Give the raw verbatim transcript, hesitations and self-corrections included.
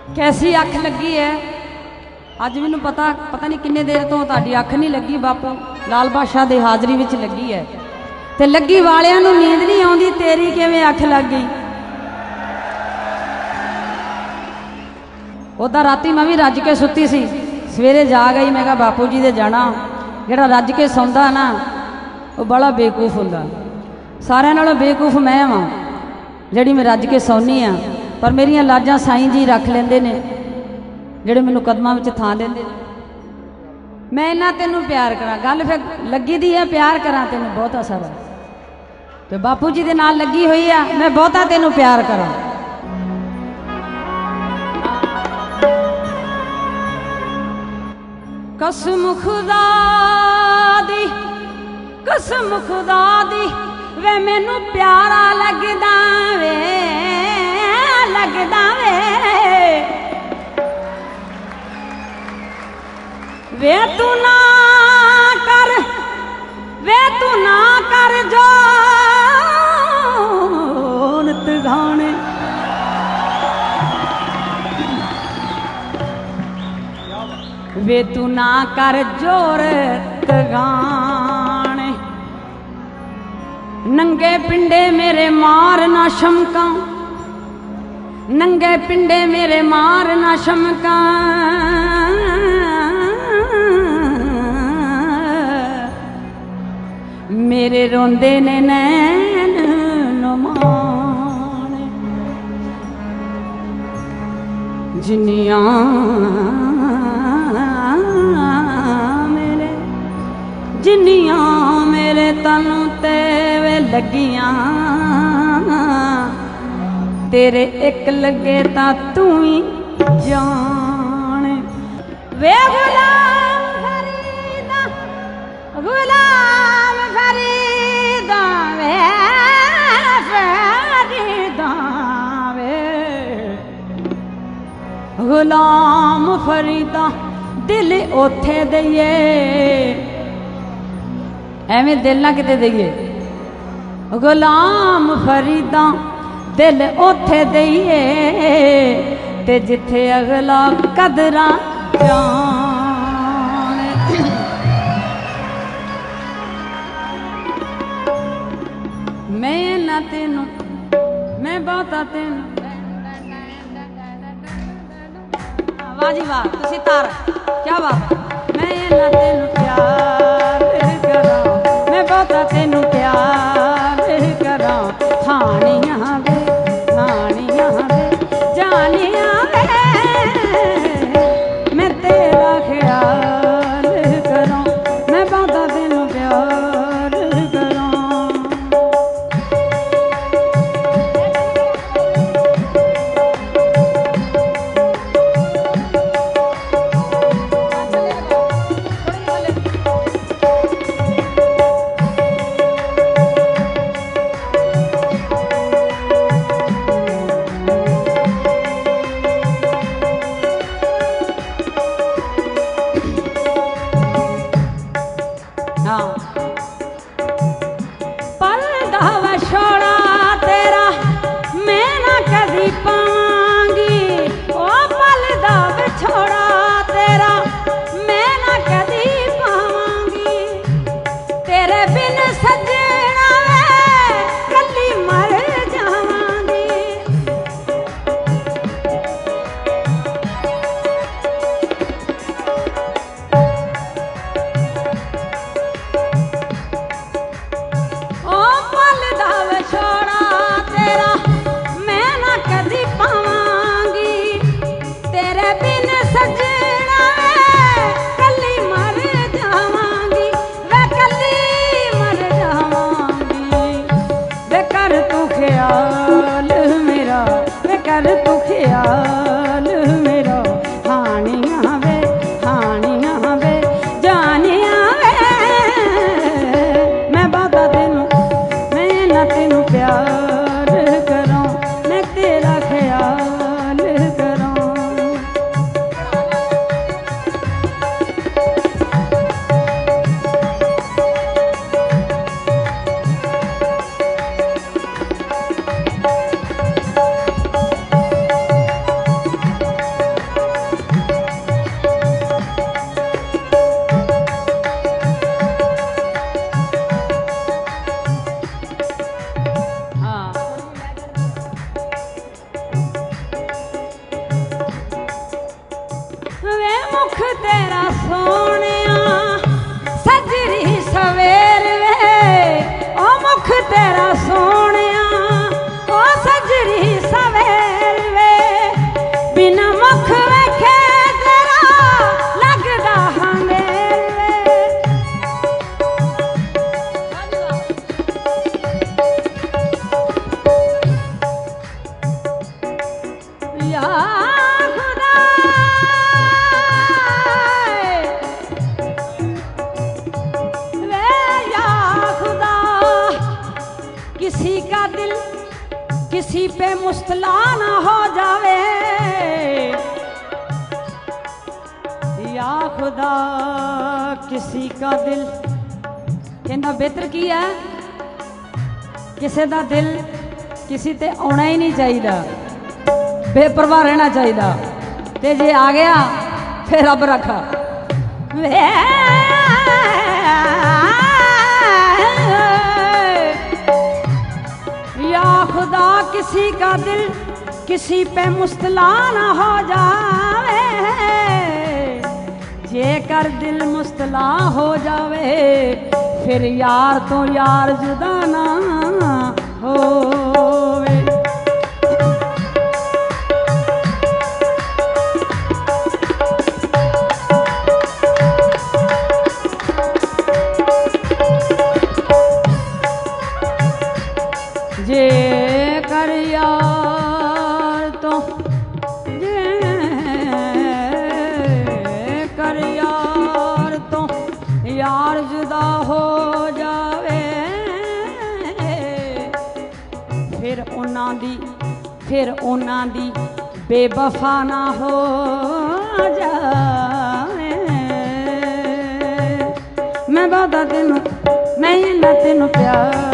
कैसी अख लगी है अज मैनू पता पता नहीं किन्ने देर तो तुहाडी अख नहीं लगी बापू लाल बादशाह की हाजरी में लगी है ते लगी वालियां नू नींद नहीं आउंदी तेरी किवें अख लग गई। उदा राती मैं भी रज के सुती सी सवेरे जा गई मैं कहा बापू जी दे जाना जिहड़ा रज के सौंदा ना वो बड़ा बेवकूफ हुंदा सारियां नालों बेवकूफ मैं वां जिहड़ी मैं रज के सौनी हाँ पर मेरियां लाजां साईं जी रख लेंदे ने जिहड़े मैनू कदमां विच थां देंदे ने। मैं इन्ना तेनू प्यार करा गल फिर लगी दी है प्यार करा तेनू बहुता सारा ते बापू जी दे नाल लगी हुई आ मैं बहुता तेनू प्यार करा। कसम खुदा दी कसम खुदा दी वे मैनू प्यारा लगदा वे लगदा वे वे तू ना कर वे तू ना कर जो गाने वे तू ना कर जोरत गाने नंगे पिंडे मेरे मार ना शमका नंगे पिंडे मेरे मार ना शमका मेरे रोंदे ने नैन नुमाने जिन्नियां मेरे जिन्नियां मेरे तनु ते वे लगियां तेरे एक लगे ता तू ही जान वे गुलाम फरीदा गुलाम फरीदा वे फरीदा वे गुलाम फरीदा दिल ओथे दईए एवें दिल ना किते दईए गुलाम फरीदा दिल ओथे दईए ते जिथे अगला कदरा जान। मैं ना तेनू मैं बहुता तेनू वाह जी वाह तुसी तार क्या बात मैं ना तेनू प्यार करा मैं बहुता तेनू प्यार करा थानियां वे थानियां वे जानियां वे मैं तेरा ख्याल करा मैं बहुता तेनू प्यार करा। तेरा सोनिया सजरी सवेर वे ओ मुख तेरा सोनिया ओ सजरी सवेर वे बिना मुख वेखे तेरा लगदा हमेर वे या किसी का दिल किसी पे मुस्तला ना हो जावे या खुदा किसी का दिल कहना बेहतर की है किसी का दिल किसी ते आना ही नहीं चाहिए बेपरवाह रहना चाहिए ते जे आ गया फिर रब रखा या खुदा किसी का दिल किसी पे मुस्तला ना हो जावे जे कर दिल मुस्तला हो जावे फिर यार तो यार जुदा ना होवे जे कर यार तो जे कर यार तो यार जुदा हो जावे फिर उन्हां दी फिर उन्हां दी बेवफा ना हो जावे मैं बादा तेनू मैं ना तेनू प्यार